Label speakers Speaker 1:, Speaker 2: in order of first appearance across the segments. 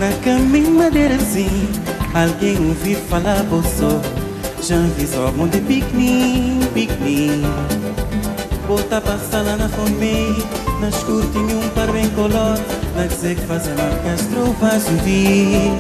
Speaker 1: Na caminho madeira assim, alguém ouviu falar bolso. Já vi só um de piquenique. Volta passar lá na fome, na escuro tinha um par bem colado. Na dizer que fazer marcas trovas ouvir.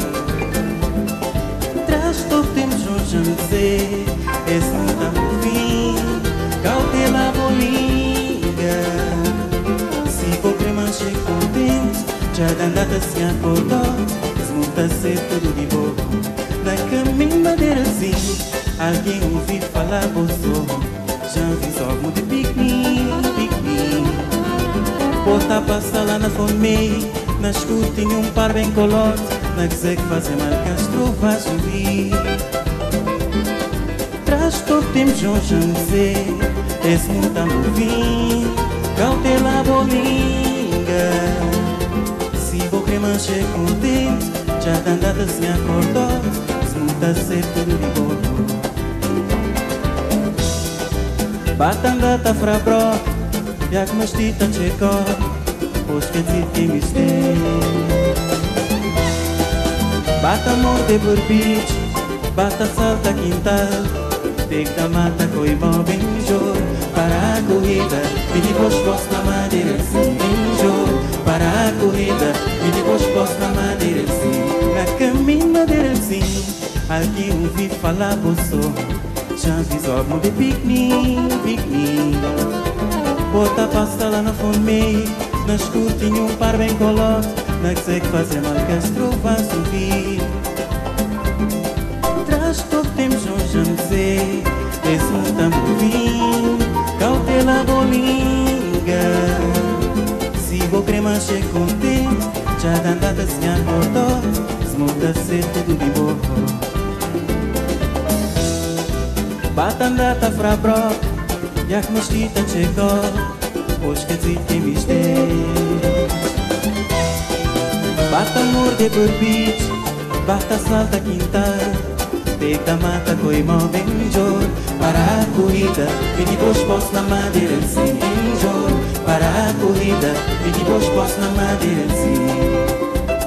Speaker 1: Traz todo tempo hoje a me dizer, esse não está por fim. Cautela bolinha, se for crema chega contente, já andada assim acordou, desmonta ser tudo de boa. Na caminho madeira assim, alguém ouviu falar bolso. Já vi só muito piquenique. Volta passar lá na fome, na escuro tinha um par bem colado. Na dizer que fazer marcas trovas ouvir. Traz todo tempo hoje a me dizer, esse mundo está movendo. Cautela bolinha, se vou crema chega contente, já tá andada assim acordou, esse mundo está ser tudo de boa. Batanda fra bro, jak mastita chegou, pois que te mistei. Bata morte por beach, bata salta quintal, tek da mata coi bom benjo, para a corrida, me depois posto na madeira assim, benjo, para a corrida, me depois posto na madeira assim, na caminho madeira assim, alguém ouviu falar bolso. Já vi só de piquenique. Bota passa lá na fome, na escuro tinha um par bem colado. Na que sei que fazer marcas trovas ouvir. Traz todo tempo hoje a me dizer, esse mundo está movindo. Cautela bolinha, se vou crema chega contente, já dá andada assim acordou, se muda ser tudo de boa. Batanda fra bro, jak mastita chegou, pois que te mistei. Bata morde por beach, bata salta quintal, tek da mata coi mó benjo, para a corrida, me depois posto na madeira assim, benjo, para a corrida, me depois posto na madeira assim.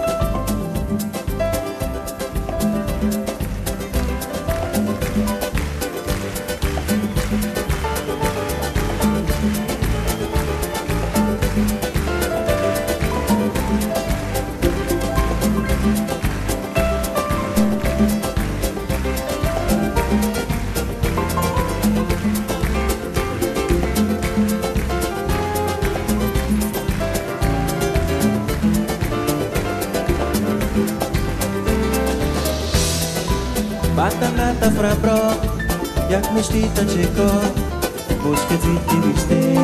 Speaker 1: Batanda fra bro, jak mastita chegou, pois que te mistei.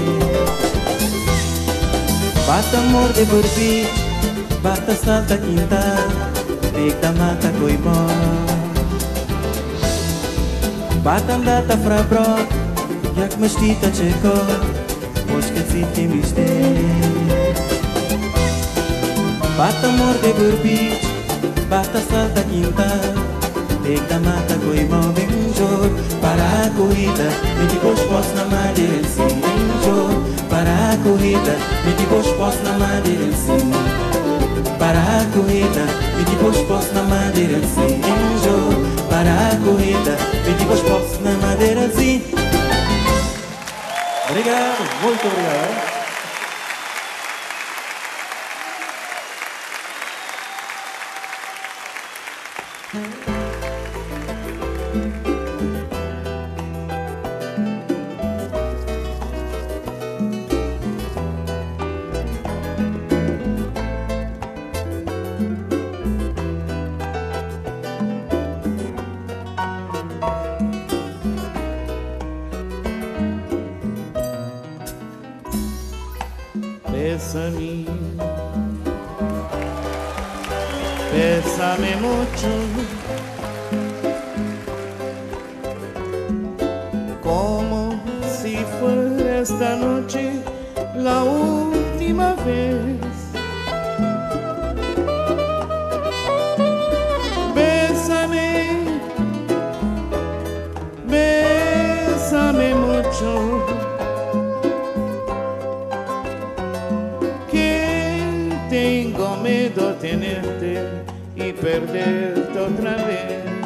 Speaker 1: Bata morde por beach, bata salta quintal, tek da mata coi bom. Batanda fra bro, jak mastita chegou, pois que te mistei. Bata morde por beach, bata salta quintal, tek da mata coi mó benjo, para a corrida, me depois posto na madeira assim, benjo, para a corrida, me depois posto na madeira assim, para a corrida, me depois posto na madeira assim, benjo, para a corrida, me depois posto na madeira assim. Obrigado, muito obrigado.
Speaker 2: Bésame, bésame mucho, como si fuera esta noche la última vez. Bésame, bésame mucho, que te tengo miedo tenerte y perderte otra vez.